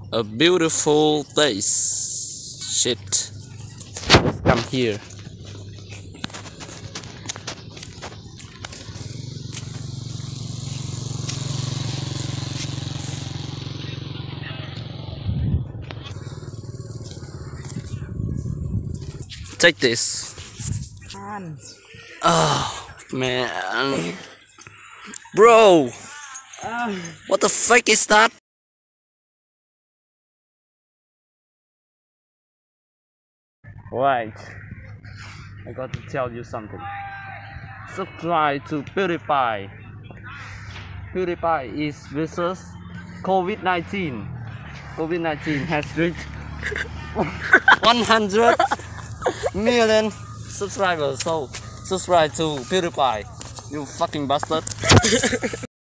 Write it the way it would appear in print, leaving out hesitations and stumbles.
a beautiful place. Shit. Let's come here. Take this. Oh man, bro, what the fuck is that? Right, I got to tell you something. Subscribe to PewDiePie. PewDiePie is versus COVID-19. COVID-19 has reached 100 million subscribers. So subscribe to PewDiePie, you fucking bastard.